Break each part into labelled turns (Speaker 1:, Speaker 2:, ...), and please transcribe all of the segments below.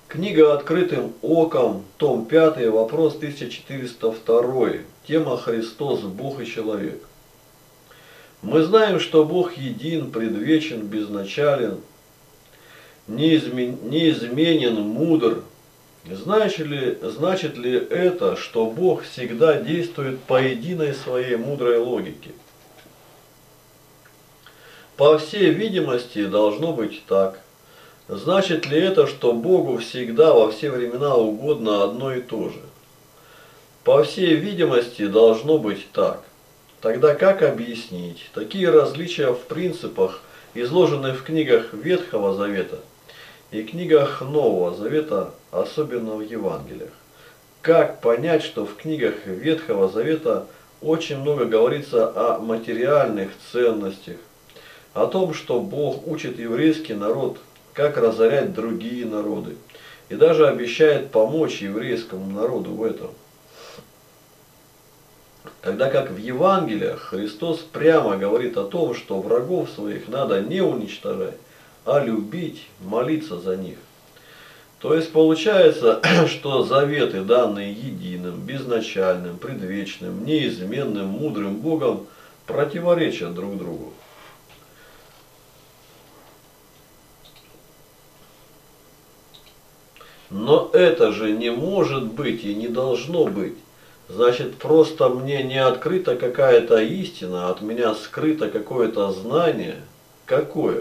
Speaker 1: Книга «Открытым оком», том 5, вопрос 1402. Тема «Христос, Бог и человек». Мы знаем, что Бог един, предвечен, безначален, неизменен, мудр. Значит ли это, что Бог всегда действует по единой своей мудрой логике? По всей видимости, должно быть так. Значит ли это, что Богу всегда во все времена угодно одно и то же? По всей видимости, должно быть так. Тогда как объяснить такие различия в принципах, изложенных в книгах Ветхого Завета и книгах Нового Завета, особенно в Евангелиях? Как понять, что в книгах Ветхого Завета очень много говорится о материальных ценностях, о том, что Бог учит еврейский народ, как разорять другие народы, и даже обещает помочь еврейскому народу в этом? Тогда как в Евангелиях Христос прямо говорит о том, что врагов своих надо не уничтожать, а любить, молиться за них. То есть получается, что заветы, данные единым, безначальным, предвечным, неизменным, мудрым Богом, противоречат друг другу. Но это же не может быть и не должно быть. Значит, просто мне не открыта какая-то истина, от меня скрыто какое-то знание. Какое?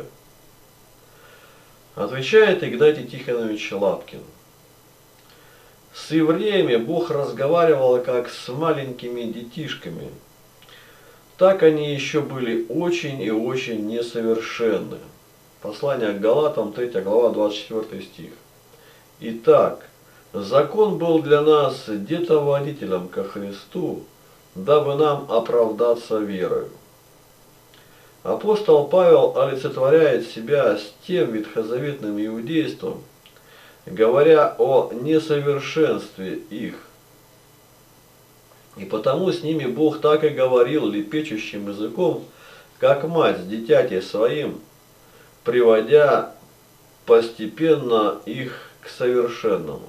Speaker 1: Отвечает Игнатий Тихонович Лапкин. С евреями Бог разговаривал как с маленькими детишками. Так они еще были очень и очень несовершенны. Послание к Галатам, 3 глава, 24 стих. Итак, закон был для нас детоводителем ко Христу, дабы нам оправдаться верою. Апостол Павел олицетворяет себя с тем ветхозаветным иудейством, говоря о несовершенстве их. И потому с ними Бог так и говорил лепечущим языком, как мать с дитяти своим, приводя постепенно их к совершенному.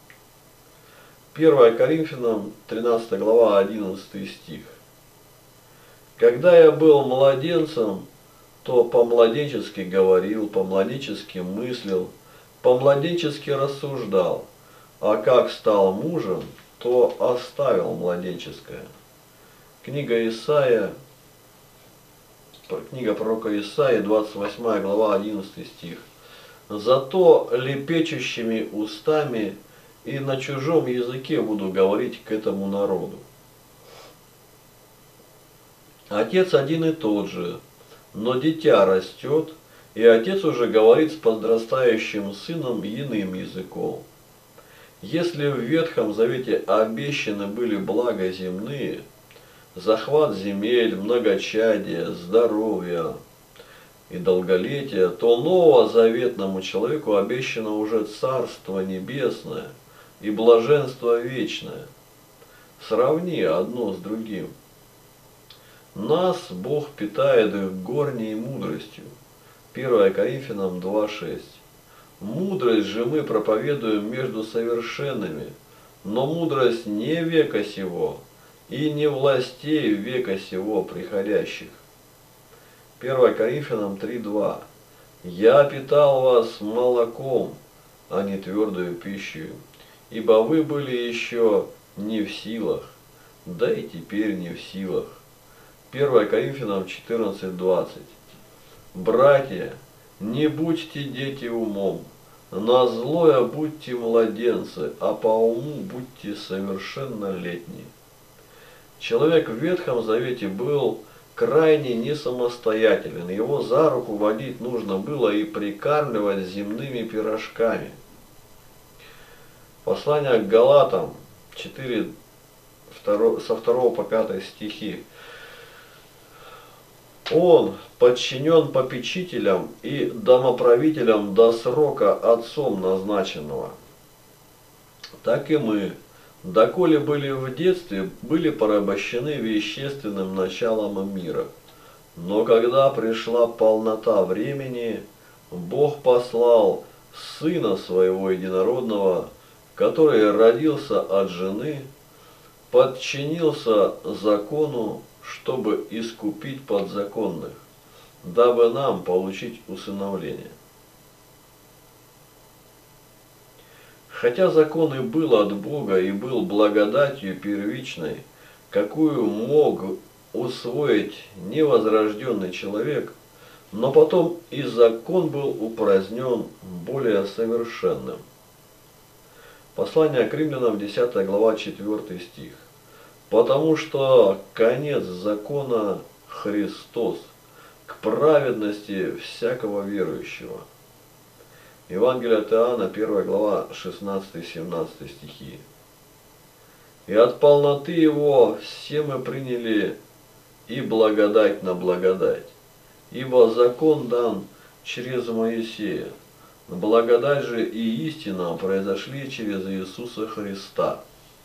Speaker 1: 1 Коринфянам, 13 глава, 11 стих. Когда я был младенцем, то по-младенчески говорил, по-младенчески мыслил, по-младенчески рассуждал, а как стал мужем, то оставил младенческое. Книга пророка Исаии, 28 глава, 11 стих. Зато лепечущими устами и на чужом языке буду говорить к этому народу. Отец один и тот же, но дитя растет, и отец уже говорит с подрастающим сыном иным языком. Если в Ветхом Завете обещаны были блага земные, захват земель, многочадие, здоровье и долголетие, то новозаветному человеку обещано уже Царство Небесное и блаженство вечное. Сравни одно с другим. Нас Бог питает горней мудростью. 1 Коринфянам 2,6. Мудрость же мы проповедуем между совершенными, но мудрость не века сего и не властей века сего приходящих. 1 Коринфянам 3,2. Я питал вас молоком, а не твердою пищей, ибо вы были еще не в силах, да и теперь не в силах. 1 Коринфянам 14:20. Братья, не будьте дети умом, на злое будьте младенцы, а по уму будьте совершеннолетние. Человек в Ветхом Завете был крайне несамостоятелен, его за руку водить нужно было и прикармливать земными пирожками. Послание к Галатам 4, со 2 по 5 стихи. Он подчинен попечителям и домоправителям до срока отцом назначенного. Так и мы, доколе были в детстве, были порабощены вещественным началом мира. Но когда пришла полнота времени, Бог послал Сына Своего Единородного, который родился от жены, подчинился закону, чтобы искупить подзаконных, дабы нам получить усыновление. Хотя закон и был от Бога и был благодатью первичной, какую мог усвоить невозрожденный человек, но потом и закон был упразднен более совершенным. Послание к римлянам, 10 глава, 4 стих. Потому что конец закона Христос к праведности всякого верующего. Евангелие от Иоанна, 1 глава, 16-17 стихи. И от полноты Его все мы приняли и благодать на благодать, ибо закон дан через Моисея, благодать же и истина произошли через Иисуса Христа.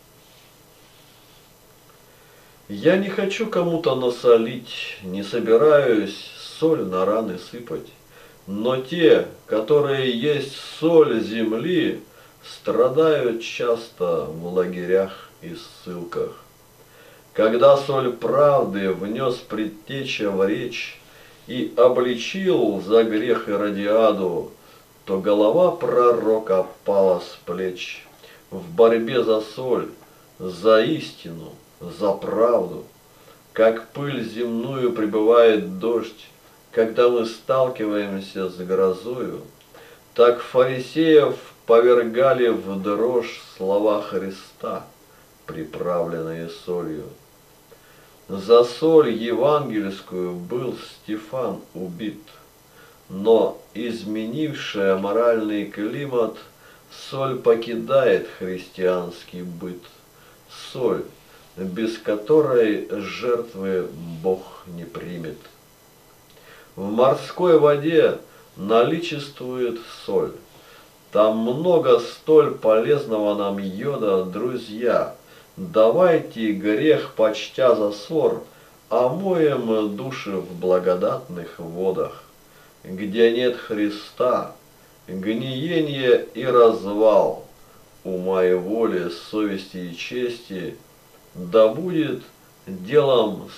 Speaker 1: Я не хочу кому-то насолить, не собираюсь соль на раны сыпать, но те, которые есть соль земли, страдают часто в лагерях и ссылках. Когда соль правды внес предтеча в речь и обличил за грех Иродиаду, то голова пророка пала с плеч. В борьбе за соль, за истину, за правду, как пыль земную прибывает дождь, когда мы сталкиваемся с грозою, так фарисеев повергали в дрожь слова Христа, приправленные солью. За соль евангельскую был Стефан убит, но изменившая моральный климат, соль покидает христианский быт. Соль, без которой жертвы Бог не примет. В морской воде наличествует соль. Там много столь полезного нам йода, друзья. Давайте грех почтя за ссор, омоем души в благодатных водах. Где нет Христа, гниение и развал ума и воли, совести и чести, да будут с делом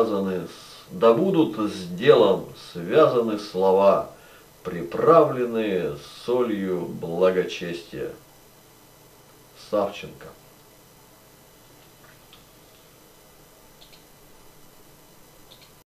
Speaker 1: связаны слова, приправленные солью благочестия. Савченко.